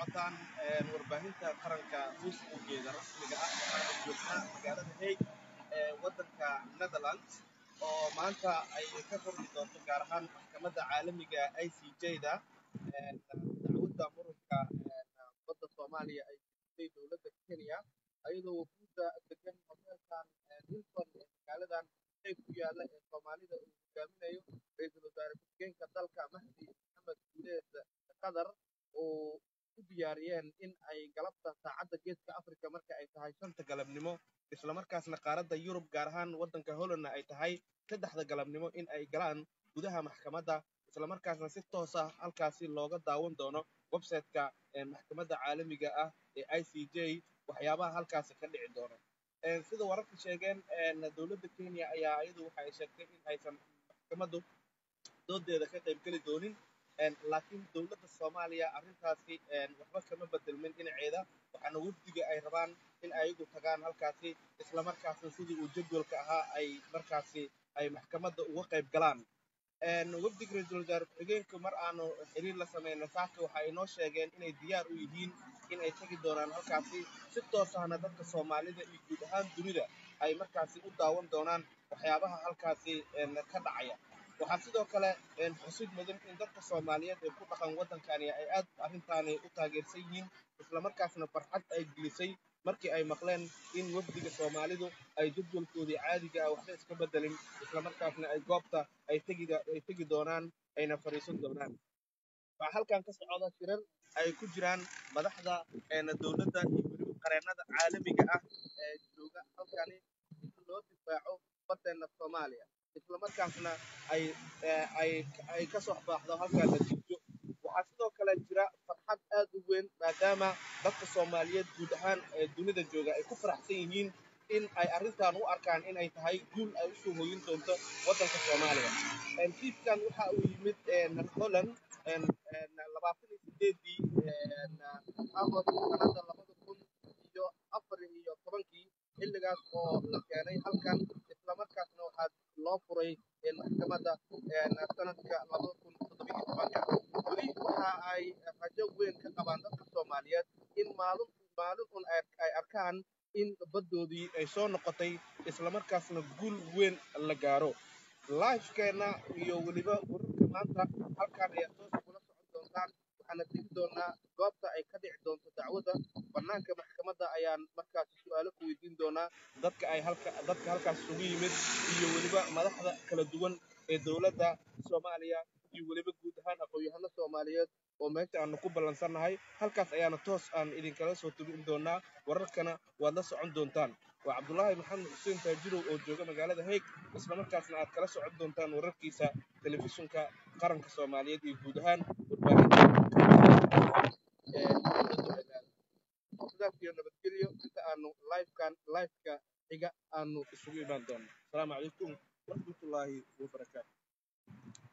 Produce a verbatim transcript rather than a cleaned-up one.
socotaan warbaahinta qaranka Facebookgeeda rasmiga ah waxaana joognaa magaalada Hague ee wadanka Netherlands oo maanta ay ka furmi doonto gaar ahaan maxkamadda caalamiga I C J-da dacwadda muranka badda Soomaaliya ay jirtay dowladda Kenya ayadoo wafuudda degan hoteelkan Hilton ee magaaladan Hague ku yaala ee Soomaalida uu hogaaminayo ra'iisul wasaare ku-xigeenka dalka Mahdi Maxamed Guuleed Qadar oo u diyaariyeen in ay galabta saacadda geeska Afrika marka ay tahay shanta galabnimo isla markaasna qaaradda Yurub gaar ahaan wadanka Holland ay tahay saddexda galabnimo in ay galaan gudaha maxkamadda isla markaasna si toos ah halkaasi looga daawan doono website-ka maxkamadda caalamiga ah ee I C J waxyaabaha halkaasi ka dhici doono sida wararka sheegeen dowladda Kenya ayaa iyadu waxa ay sheegtay in aysan maxkamaddu doodeeda ka qayb geli doonin laakiin dowladda Soomaaliya arrintaasi waxba kama bedelmin dhinaceeda waxaana wafdiga ay rabaan in ayagu tagaan halkaasi isla markaasna sidii uu jadwalka ahaa ay markaasi ay maxkamadda uga qayb galaan wafdiga ra'iisul wasaare ku-xigeenka mar aanu xiriir la sameynay saaka waxa ay noo sheegeen inay diyaar u yihiin in ay tagi doonaan halkaasi si toos ahna dadka Soomaalida iyo guud ahaan dunida ay markaasi u daawan doonaan waxyaabaha halkaasi ka dhacaya waxaa sidoo kale xusid mudan in dadka Soomaaliyeed ee ku dhaqan wadankani ay aad arrintaani u taageersan yihiin isla markaasna farxad ay gelisay markii ay maqleen in wafdiga Soomaalidu ay jadwalkoodii caadiga ah waxba iska bedelin isla markaasna ay goobta ay tegi ay tegi doonaan ayna fariisan doonaan waxaa halkan ka socda shirar ay ku jiraan madaxda dowladda iyo weliba qareennada caalamiga ah ee jooga halkani si loo difaaco baddeena Soomaaliya isla markaasna ay ay ay ka soo baxdo halkan natiijo waxaa sidoo kale jira farxad aad u weyn maadaama dadka Soomaaliyeed guud ahaan ee dunida jooga ay ku faraxsan yihiin in ay arrintan u arkaan in ay tahay guul ay u soo hooyin doonto wadanka Soomaaliya kiiskan waxa uu yimid Holland labaatan iyo sideedii Agost sanada labada kun iyo afar iyo tobankii xilligaas oo la keenay halkan isla markaasna waxaa loo furay maxkamadda sanadka labada kun toddoba iyo tobanka weli waxa ay rajo weyn ka qabaan dadka Soomaaliyeed in maalin maalin un ay arkaan in baddoodii ay soo noqotay isla markaasna guul weyn la gaaro live-keena iyo weliba wararka maanta halkan ayaa toos kula socon doontaan waxaana tegi doonaa goobta ay ka dhici doonto dacwadda bannaanka maxkamadda ayaan markaasi su-aalo ku weydiin doonaa dadka ay halka dadka halkaas isugu yimid iyo weliba madaxda kala duwan ee dowladda Soomaaliya iyo weliba guud ahaan aqoon-yahano Soomaaliyeed oo meesha aanu ku ballansannahay halkaas ayaana toos aan idinkala soo tubin doonaa wararkana waad la socon doontaan waa Cabdullaahi Maxamed Xuseen Taajirow oo jooga magaalada Hague isla markaasna aad kala socon doontaan wararkiisa telefishinka qaranka Soomaaliyeed iyo guud ahaan warbaahinta sidaas iyo nabadgelyo inta aanu live-kan live-ka xiga aanu isugu imaan doono asalaamu calaykum waraxmatullaahi wabarakaatu